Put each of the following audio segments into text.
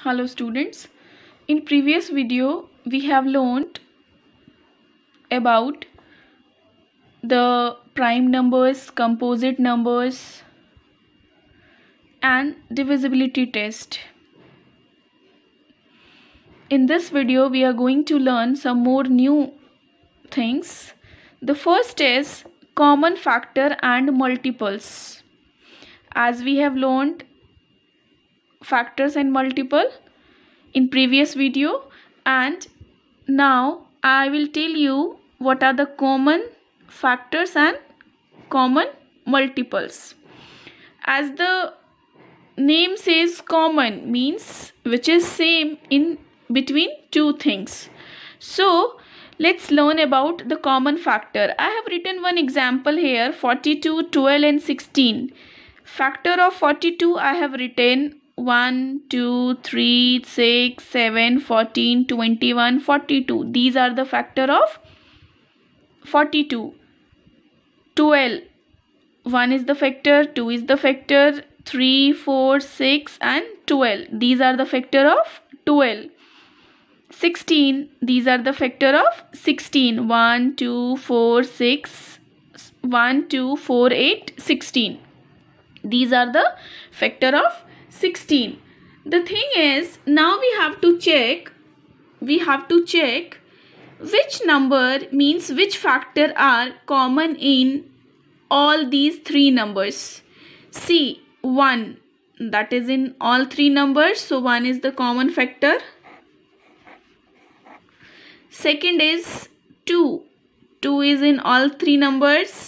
Hello students. In previous video we have learned about the prime numbers, composite numbers and divisibility test. In this video we are going to learn some more new things. The first is common factor and multiples. As we have learned factors and multiple in previous video, and now I will tell you what are the common factors and common multiples. As the name says, common means which is same in between two things. So let's learn about the common factor. I have written one example here, 42, 12 and 16. Factor of 42 I have written 1, 2, 3, 6, 7, 14, 21, 42. These are the factor of 42. 12. 1 is the factor, 2 is the factor, 3, 4, 6 and 12. These are the factor of 12. 16. These are the factor of 16. 1, 2, 4, 6. 1, 2, 4, 8, 16. These are the factor of 16. The thing is, now we have to check which number means which factor are common in all these three numbers. See, 1, that is in all three numbers, so 1 is the common factor. Second is 2. 2 is in all three numbers.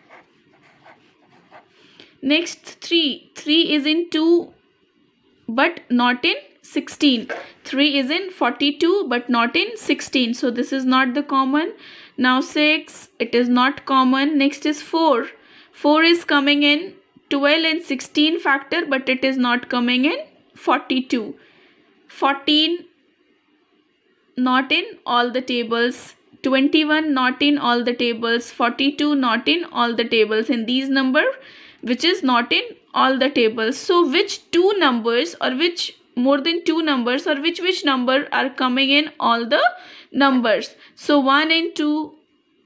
Next 3. 3 is in 2 but not in 16. 3 is in 42 but not in 16. So this is not the common. Now 6, it is not common. Next is 4. 4 is coming in 12 and 16 factor but it is not coming in 42. 14 not in all the tables. 21 not in all the tables. 42 not in all the tables. In these number which is not in all the tables. So which two numbers or which more than two numbers or which number are coming in all the numbers? So 1 and 2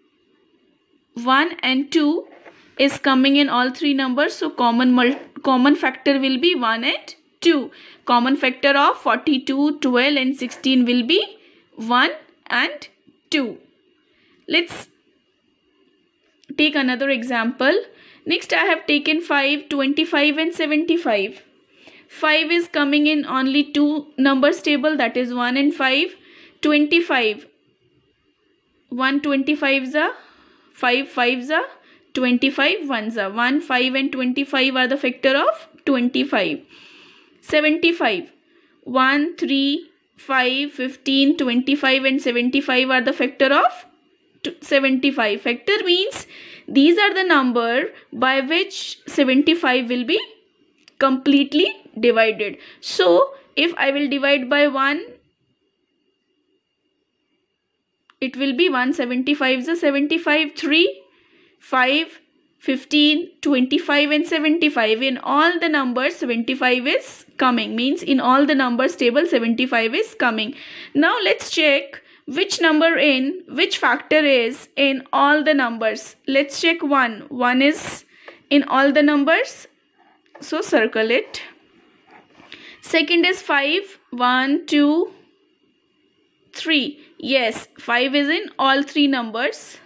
is coming in all three numbers. So common factor will be 1 and 2. Common factor of 42, 12 and 16 will be 1 and 2. Let's take another example. Next I have taken 5, 25 and 75. 5 is coming in only two numbers table, that is 1 and 5. 25. 1 25 za, 5 5 za, 25 1 za. 1, 5 and 25 are the factor of 25. 75. 1, 3, 5, 15, 25 and 75 are the factor of 75. Factor means these are the number by which 75 will be completely divided. So if I will divide by 1, it will be 175 is 75, 3, 5, 15, 25 and 75. In all the numbers 75 is coming, means in all the numbers table 75 is coming. Now let's check which number in which factor is in all the numbers. Let's check 1. 1 is in all the numbers, so circle it. Second is 5. 1, 2, 3. Yes, 5 is in all three numbers.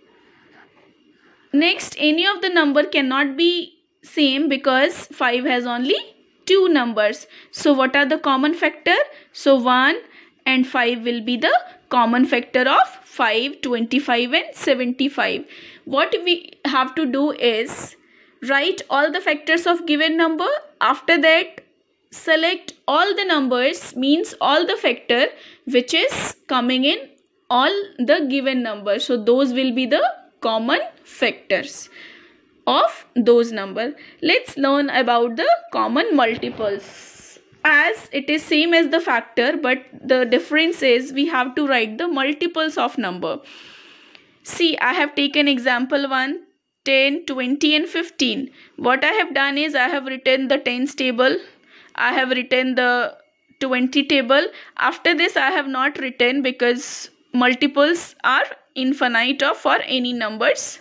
Next, any of the number cannot be same because 5 has only two numbers. So what are the common factor? So 1 and 5 will be the common factor of 5, 25 and 75. What we have to do is write all the factors of given number. After that, select all the numbers, means all the factor which is coming in all the given number. So those will be the common factors of those number. Let's learn about the common multiples. As it is same as the factor, but the difference is we have to write the multiples of number. See, I have taken example 1, 10, 20 and 15. What I have done is I have written the tens table. I have written the 20 table. After this I have not written because multiples are infinite of for any numbers.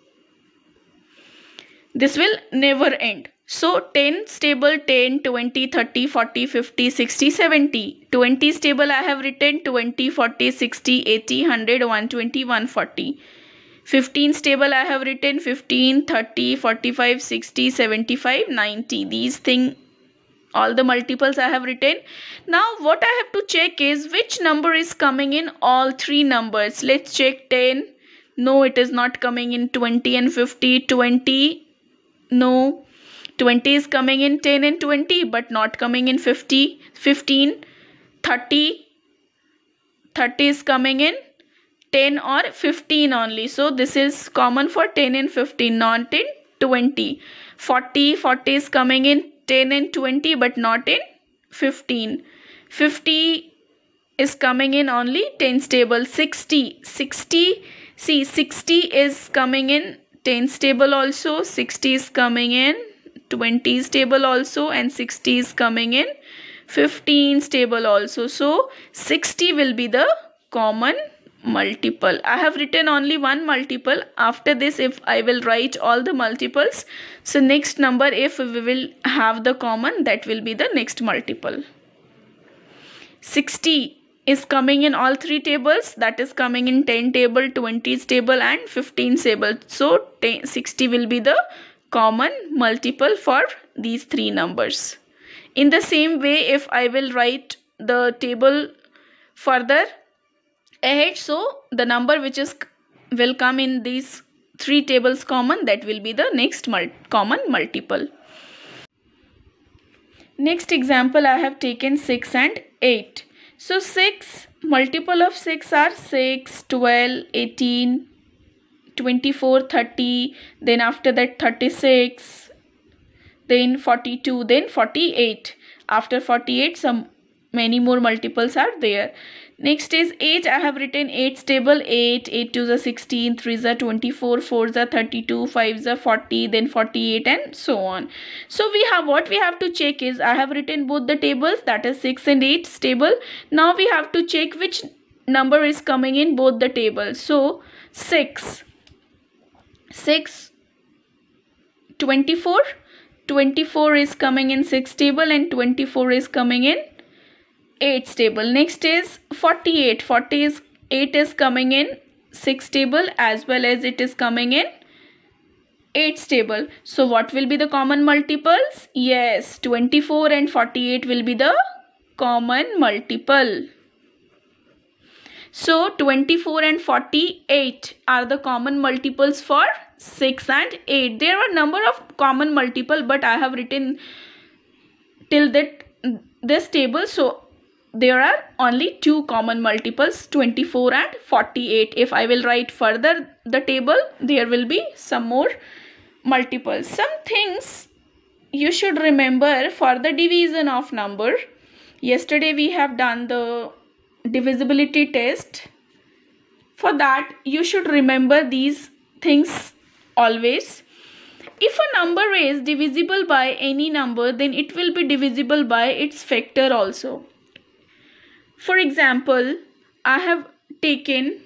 This will never end. So 10 table 10, 20, 30, 40, 50, 60, 70. 20 table I have written 20, 40, 60, 80, 100, 120, 140. 15 table I have written 15, 30, 45, 60, 75, 90. These things, all the multiples I have written. Now what I have to check is which number is coming in all three numbers. Let's check 10. No, it is not coming in 20 and 50. 20. No. 20 is coming in 10 and 20 but not coming in 50. 15. 30. 30 is coming in 10 or 15 only. So this is common for 10 and 15, not in 20. 40 is coming in 10 and 20 but not in 15. 50 is coming in only 10's table. 60 is coming in 10's table also. 60 is coming in 20's table also, and 60 is coming in 15's table also. So 60 will be the common multiple. I have written only one multiple. After this, if I will write all the multiples, so next number if we will have the common, that will be the next multiple. 60 is coming in all three tables, that is coming in 10 table, 20's table and 15's table. So 60 will be the common multiple for these three numbers. In the same way, if I will write the table further ahead, so the number which is will come in these three tables common, that will be the next common multiple. Next example, I have taken 6 and 8. So 6, multiple of 6 are 6, 12, 18, 24, 30, then after that 36, then 42, then 48. After 48, some many more multiples are there. Next is 8. I have written 8's table. 8 to the 16, 3 the 24, 4 the 32, 5 the 40, then 48 and so on. So we have, what we have to check is, I have written both the tables, that is 6 and 8's table. Now we have to check which number is coming in both the tables. So 6, 24 is coming in 6 table and 24 is coming in 8's table. Next is 48. 48 is coming in 6 table as well as it is coming in 8's table. So what will be the common multiples? Yes, 24 and 48 will be the common multiple. So 24 and 48 are the common multiples for 6 and 8. There are number of common multiple, but I have written till this table, so there are only two common multiples, 24 and 48. If I will write further the table, there will be some more multiples. Some things you should remember for the division of number. Yesterday we have done the divisibility test. For that you should remember these things always. If a number is divisible by any number, then it will be divisible by its factor also. For example, I have taken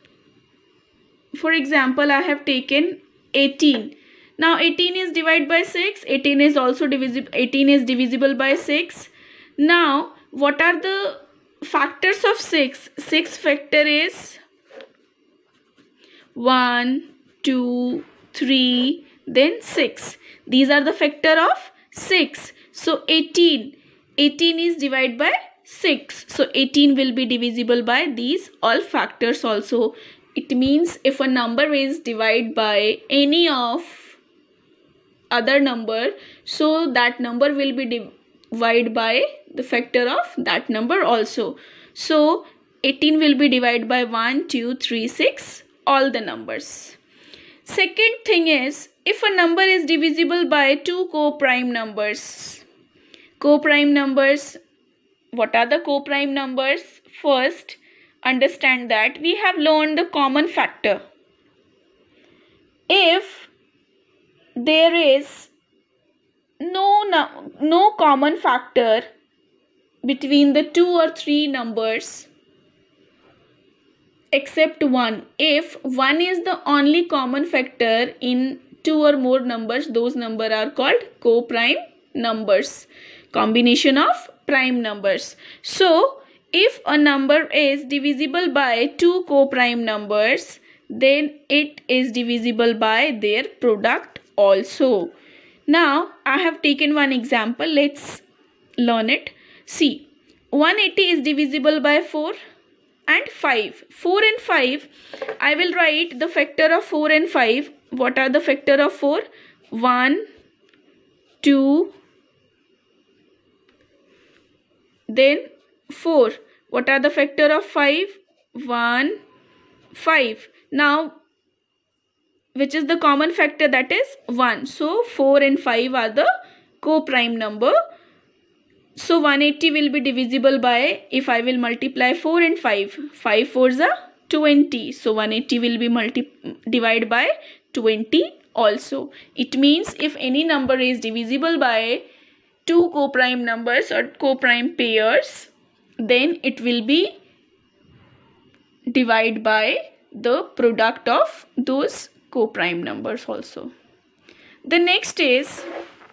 18. Now 18 is divided by 6. 18 is also divisible. 18 is divisible by 6. Now what are the factors of 6? 6 factor is 1, 2, 3, then 6. These are the factor of 6. So 18 is divided by 6. So 18 will be divisible by these all factors also. It means if a number is divided by any of other number, so that number will be divided by the factor of that number also. So 18 will be divided by 1, 2, 3, 6, all the numbers. Second thing is, if a number is divisible by two co-prime numbers. Co-prime numbers, what are the co-prime numbers? First, understand that we have learned the common factor. If there is no common factor, between the 2 or 3 numbers except 1. If 1 is the only common factor in 2 or more numbers, those numbers are called co-prime numbers, combination of prime numbers. So if a number is divisible by 2 co-prime numbers, then it is divisible by their product also. Now I have taken one example. Let's learn it. See, 180 is divisible by 4 and 5. 4 and 5, I will write the factor of 4 and 5. What are the factor of 4? 1, 2, then 4. What are the factor of 5? 1, 5. Now, which is the common factor? That is 1. So, 4 and 5 are the co-prime number. So 180 will be divisible by, if I will multiply 4 and 5, 5 4s are 20. So 180 will be divided by 20 also. It means if any number is divisible by 2 co-prime numbers or co-prime pairs, then it will be divided by the product of those co-prime numbers also. The next is,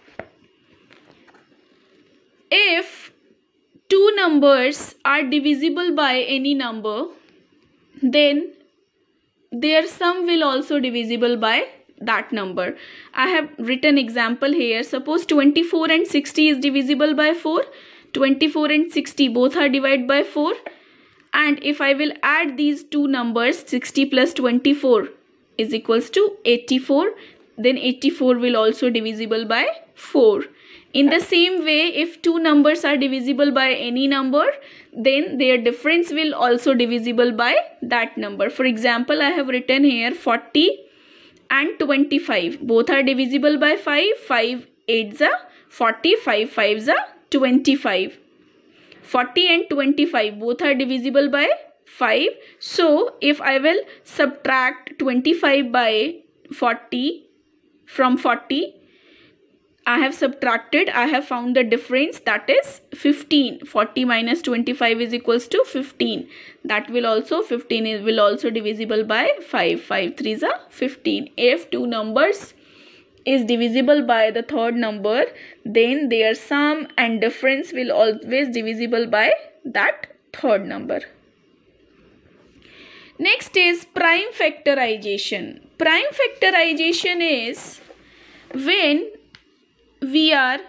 if 2 numbers are divisible by any number, then their sum will also divisible by that number. I have written example here. Suppose 24 and 60 is divisible by 4. 24 and 60 both are divided by 4. And if I will add these two numbers, 60 plus 24 is equals to 84. Then 84 will also divisible by 4. In the same way, if 2 numbers are divisible by any number, then their difference will also divisible by that number. For example, I have written here 40 and 25. Both are divisible by 5. 5 8s are 40. 5 5s are 25. 40 and 25 both are divisible by 5. So, if I will subtract 25 by 40 from 40, I have subtracted, I have found the difference, that is 15. 40 minus 25 is equals to 15. That will also, 15 will also divisible by 5. 5 3s are 15. If 2 numbers is divisible by the third number, then their sum and difference will always divisible by that third number. Next is prime factorization. Prime factorization is when we are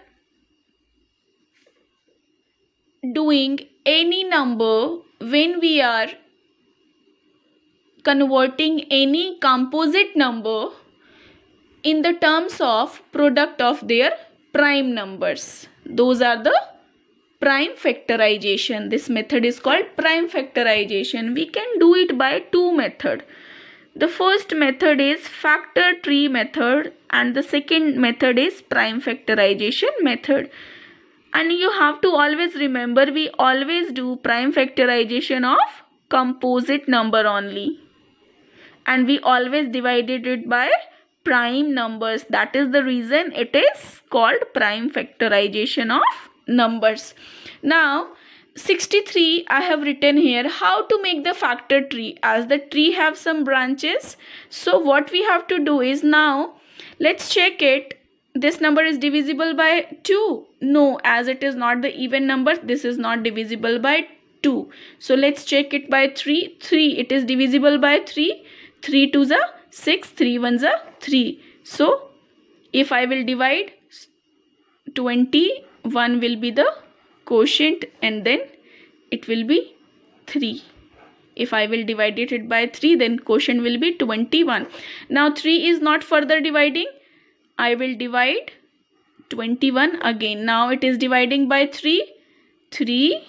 doing any number, when we are converting any composite number in the terms of product of their prime numbers. Those are the prime factorization. This method is called prime factorization. We can do it by 2 methods. The first method is factor tree method and the second method is prime factorization method. And you have to always remember, we always do prime factorization of composite number only. And we always divided it by prime numbers. That is the reason it is called prime factorization of numbers. Now 63 I have written here how to make the factor tree, as the tree have some branches. So what we have to do is, now let's check it. This number is divisible by 2. No, as it is not the even number, this is not divisible by 2. So let's check it by 3. 3, it is divisible by 3. 3 2s are 6. 3 1s are 3. So if I will divide 21 will be the quotient and then it will be 3. If I will divide it by 3, then quotient will be 21. Now 3 is not further dividing. I will divide 21 again. Now it is dividing by 3. 3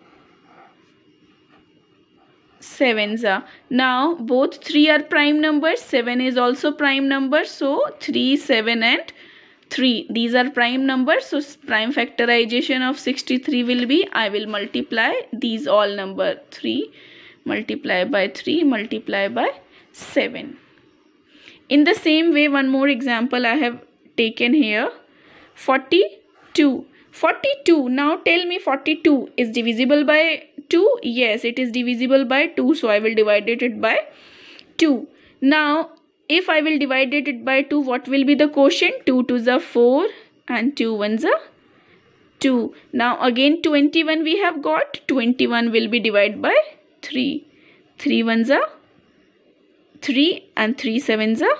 7s are. Now both 3 are prime numbers. 7 is also prime number. So 3, 7 and 3. These are prime numbers. So prime factorization of 63 will be, I will multiply these all number. 3 multiply by 3 multiply by 7. In the same way, one more example I have taken here. 42. 42. Now tell me 42 is divisible by 2? Yes, it is divisible by 2. So I will divide it by 2. Now if I will divide it by 2, what will be the quotient? 2 2s are 4 and 2 1s are 2. Now again 21 we have got. 21 will be divided by 3. 3 1s are 3 and 3 7s are.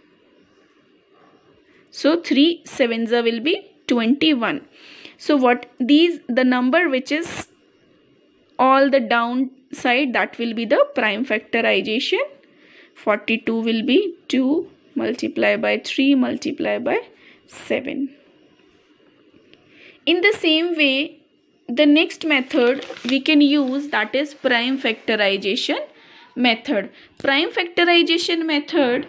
So 3 7s are will be 21. So what the number which is all the downside, that will be the prime factorization. 42 will be 2 multiplied by 3 multiplied by 7. In the same way, the next method we can use, that is prime factorization method. Prime factorization method,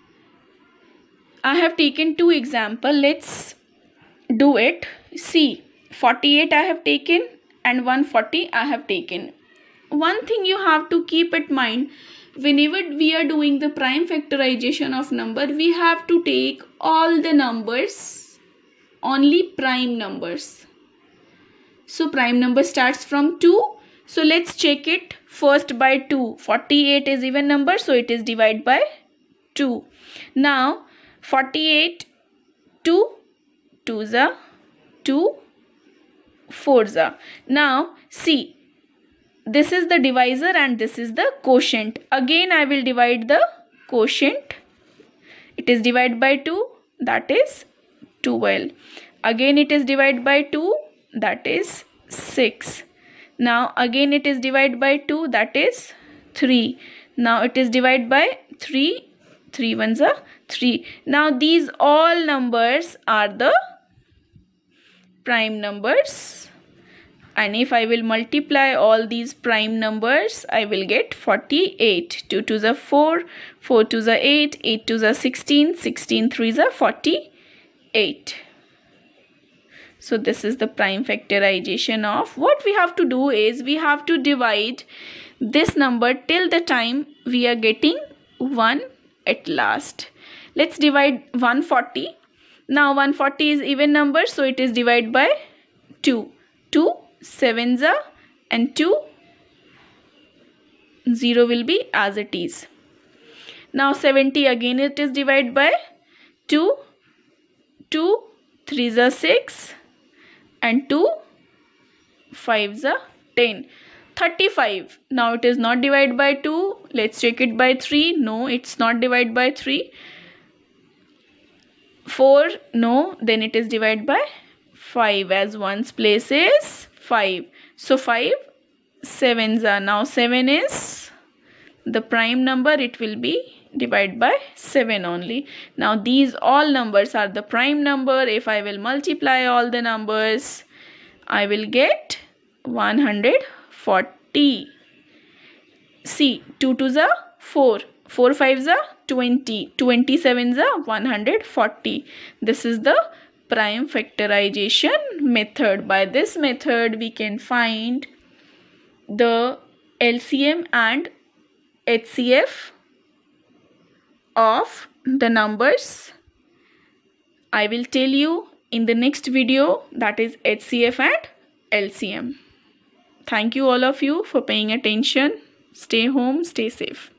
I have taken 2 examples. Let's do it. See, 48 I have taken and 140 I have taken. One thing you have to keep in mind, whenever we are doing the prime factorization of number, we have to take all the numbers, only prime numbers. So prime number starts from 2. So let's check it first by 2. 48 is even number, so it is divided by 2. Now 48, 2 2s are 2 4s are. Now see, this is the divisor and this is the quotient. Again I will divide the quotient. It is divided by 2, that is 12. Again it is divided by 2, that is 6. Now again it is divided by 2, that is 3. Now it is divided by 3. 3 1s are 3. Now these all numbers are the prime numbers, and if I will multiply all these prime numbers, I will get 48. 2 2s are 4, 4 2s are 8, 8 2s are 16, 16 3s are 48. So this is the prime factorization of. What we have to do is, we have to divide this number till the time we are getting 1 at last. Let's divide 140. Now 140 is even number, so it is divided by 2. 2 7s are and 2 0 will be as it is. Now 70, again it is divided by 2. 2 3s are 6 and 2 5s are 10. 35. Now it is not divided by 2. Let's check it by 3. No, it's not divided by 3. 4. No, then it is divided by 5, as one's place is 5. So 5 7s are. Now 7 is the prime number. It will be divided by 7 only. Now these all numbers are the prime number. If I will multiply all the numbers, I will get 140. See, 2 2s are 4, 4 5s are 20, 27s are 140. This is the prime factorization method. By this method, we can find the LCM and HCF of the numbers. I will tell you in the next video, that is HCF and LCM. Thank you all of you for paying attention. Stay home, stay safe.